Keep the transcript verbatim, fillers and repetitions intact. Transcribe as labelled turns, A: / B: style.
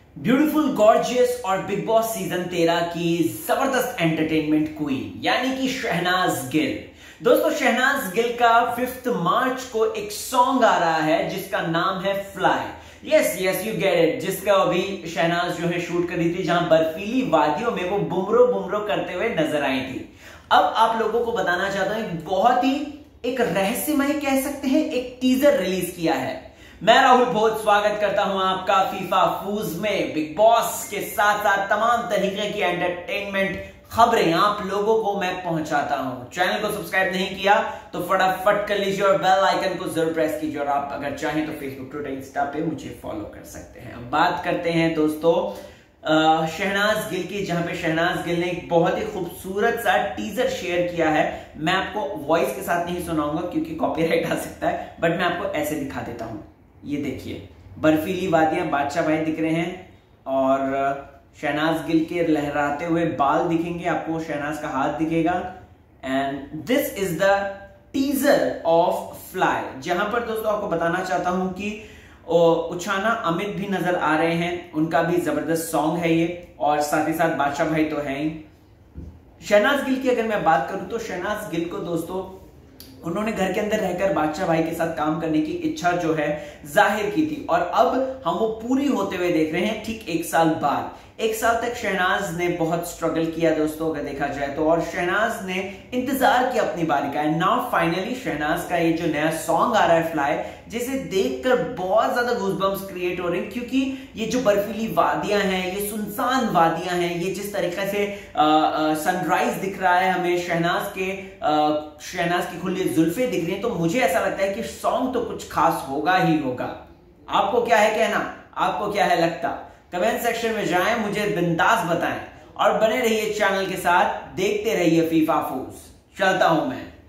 A: Beautiful, gorgeous और Bigg Boss season तेरह की जबरदस्त एंटरटेनमेंट क्वीन यानी कि शहनाज गिल। दोस्तों, शहनाज गिल का फिफ्थ मार्च को एक सॉन्ग आ रहा है जिसका नाम है fly. Yes yes you get it, जिसका अभी शहनाज जो है शूट कर रही थी, जहां बर्फीली वादियों में वो बुमरो बुमरो करते हुए नजर आई थी। अब आप लोगों को बताना चाहता हूं, एक बहुत ही एक रहस्यमय कह सकते हैं एक टीजर रिलीज किया है। मैं राहुल भोज स्वागत करता हूं आपका फीफा फूज में। बिग बॉस के साथ साथ तमाम तरीके की एंटरटेनमेंट खबरें आप लोगों को मैं पहुंचाता हूं। चैनल को सब्सक्राइब नहीं किया तो फटाफट कर लीजिए और बेल आइकन को जरूर प्रेस कीजिए, और आप अगर चाहें तो फेसबुक, ट्विटर, इंस्टा पे मुझे फॉलो कर सकते हैं। अब बात करते हैं दोस्तों शहनाज गिल की, जहां पे शहनाज गिल ने एक बहुत ही खूबसूरत सा टीजर शेयर किया है। मैं आपको वॉइस के साथ नहीं सुनाऊंगा क्योंकि कॉपीराइट आ सकता है, बट मैं आपको ऐसे दिखा देता हूं। ये देखिए, बर्फीली वादियां, बादशाह भाई दिख रहे हैं और शहनाज गिल के लहराते हुए बाल दिखेंगे आपको, शहनाज का हाथ दिखेगा। And this is the teaser of fly, जहां पर दोस्तों आपको बताना चाहता हूं कि उछाना अमित भी नजर आ रहे हैं, उनका भी जबरदस्त सॉन्ग है ये, और साथ ही साथ बादशाह भाई तो है ही। शहनाज गिल की अगर मैं बात करूं तो शहनाज गिल को दोस्तों उन्होंने घर के अंदर रहकर बादशाह भाई के साथ काम करने की इच्छा जो है जाहिर की थी, और अब हम वो पूरी होते हुए देख रहे हैं ठीक एक साल बाद। एक साल तक शहनाज ने बहुत स्ट्रगल किया दोस्तों अगर देखा जाए तो, और शहनाज ने इंतजार किया अपनी बारी का। नाउ फाइनली शहनाज का ये जो नया सॉन्ग आ रहा है फ्लाई, जिसे देखकर बहुत ज्यादा गूज़बम्प्स क्रिएट हो रहे हैं, क्योंकि ये जो बर्फीली वादियां हैं, ये सुनसान वादियां हैं, ये जिस तरीके से सनराइज दिख रहा है हमें, शहनाज के शहनाज की खुली जुल्फे दिख रही हैं, तो मुझे ऐसा लगता है कि सॉन्ग तो कुछ खास होगा ही होगा। आपको क्या है कहना, आपको क्या है लगता? कमेंट सेक्शन में जाएं, मुझे बिंदास बताएं, और बने रहिए चैनल के साथ, देखते रहिए फीफा फूज। चलता हूं मैं।